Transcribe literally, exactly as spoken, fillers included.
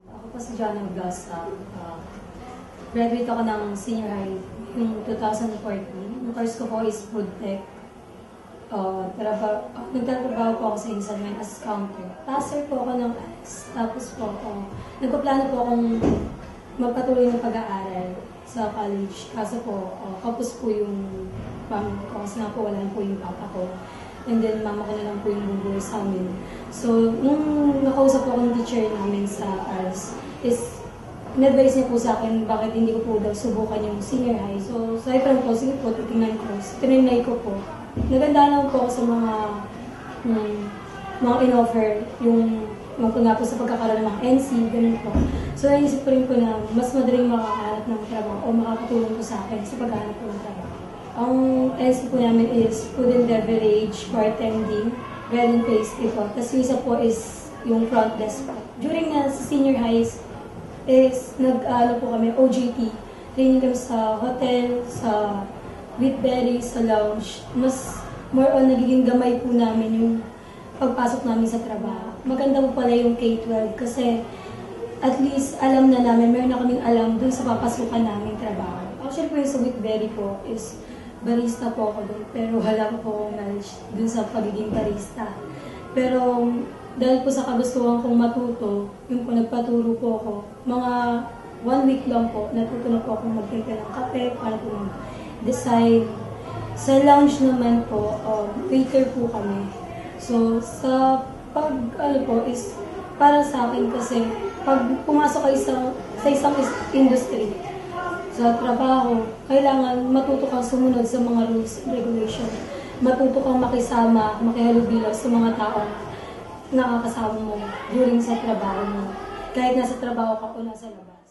Ako po si Joan Ablaza. Uh, graduate ako ng senior high yung two thousand fourteen. Yung course ko po is food tech. Uh, traba, uh, nagtatrabaho po ako sa Insalman as counter. Passer po ako ng I S. Tapos po, uh, nagpaplano po akong magpatuloy ng pag-aaral sa college. Kaso po, uh, kapos po yung family ko. Kasi nga po wala po yung papa ko. And then, mama ko na lang po yung bubuhay sa amin. So, nung nakausap po akong teacher namin sa A R S, is, in-advise niya po sa akin bakit hindi ko po daw subukan yung senior high. So, sabi pa po, sige po, titingnan ko. Tinrinay ko po. Naganda lang po ako sa mga um, mga in-offer, yung mga nga po sa pagkakaroon ng mga N C, ganun po. So, naisip ko rin po na mas madaling makakahanap ng trabaho o makakatulong po sa akin sa paghahanap po ng trabaho. Ang N C po namin is food and beverage, bartending, bread and pastry po. Tapos yung isa po is yung front desk po. During na sa senior highs, is nag-ano po kami, O J T. Training kami sa hotel, sa Whitberry, sa lounge. Mas more on nagiging gamay po namin yung pagpasok namin sa trabaho. Maganda po pala yung K twelve kasi at least alam na namin, meron na kaming alam dun sa papasukan namin trabaho. Actually po yung sa Whitberry po is barista po ako dun, pero wala po po akong knowledge dun sa pagiging barista. Pero dahil po sa kagustuhan kong matuto, yung po nagpaturo po ako, mga one week lang po, natuto na po akong magtinda ng kape, para po mag-design. Sa lounge naman po, um, waiter po kami. So, sa pag, ano po, is para sa akin kasi, pag pumasok kayo sa, sa isang industry, sa trabaho, kailangan matuto kang sumunod sa mga rules and regulation. Matuto kang makisama, makihalubilo sa mga tao nakakasama mo during sa trabaho mo. Kahit nasa trabaho ka o nasa labas.